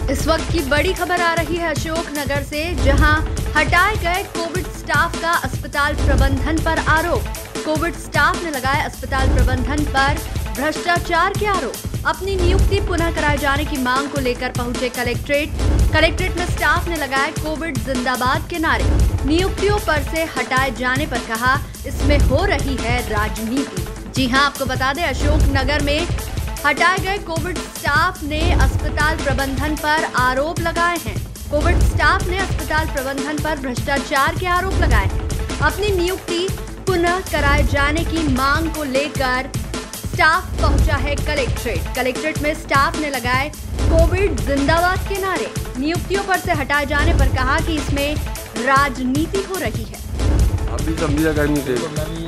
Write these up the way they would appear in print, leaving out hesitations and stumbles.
इस वक्त की बड़ी खबर आ रही है अशोकनगर से, जहां हटाए गए कोविड स्टाफ का अस्पताल प्रबंधन पर आरोप। कोविड स्टाफ ने लगाए अस्पताल प्रबंधन पर भ्रष्टाचार के आरोप। अपनी नियुक्ति पुनः कराए जाने की मांग को लेकर पहुंचे कलेक्ट्रेट में स्टाफ ने लगाए कोविड जिंदाबाद के नारे। नियुक्तियों पर से हटाए जाने पर कहा, इसमें हो रही है राजनीति। जी हां, आपको बता दें, अशोकनगर में हटाए गए कोविड स्टाफ ने अस्पताल प्रबंधन पर आरोप लगाए हैं। कोविड स्टाफ ने अस्पताल प्रबंधन पर भ्रष्टाचार के आरोप लगाए हैं। अपनी नियुक्ति पुनः कराए जाने की मांग को लेकर स्टाफ पहुंचा है कलेक्ट्रेट में स्टाफ ने लगाए कोविड जिंदाबाद के नारे। नियुक्तियों पर से हटाए जाने पर कहा कि इसमें राजनीति हो रही है। अभी संविदा कर्मी थे,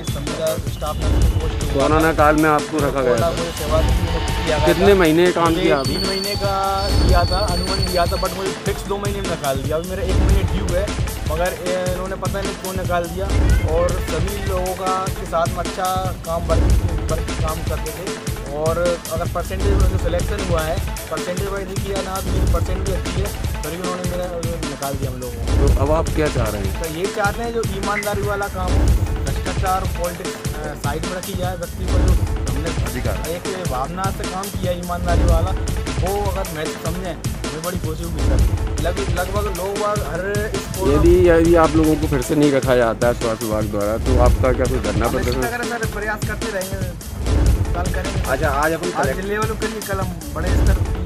कोरोना काल में आपको रखा गया था। कितने महीने काम किया? 3 महीने का दिया था, अनुमान दिया था, बट मुझे फिक्स 2 महीने में निकाल दिया। अभी मेरा 1 महीने ड्यू है, मगर इन्होंने पता नहीं क्यों निकाल दिया। और सभी लोगों का के साथ में अच्छा काम काम करते थे। और अगर परसेंटेज में जो सिलेक्शन हुआ है, परसेंटेज वाइज किया ना, तो मेरी परसेंट भी अच्छी है, तभी उन्होंने मेरा निकाल दिया हम लोगों को। तो अब आप क्या चाह रहे हैं? तो ये चाहते हैं जो ईमानदारी वाला काम हो, भ्रष्टाचार पॉलिटिक्स साइड में रखी जाए। व्यक्ति को जो हमने अधिकार एक भावना से काम किया ईमानदारी वाला, वो अगर मैं समझें, हमें बड़ी खुशी होगी सर। लगभग लोग हर यदि आप लोगों को फिर से नहीं रखा जाता है स्वास्थ्य विभाग द्वारा, तो आपका क्या कोई धरना प्रदर्शन? सर प्रयास करते रहेंगे, कल करेंगे। अच्छा, आज अपन लेवल के लिए कल हम बड़े स्तर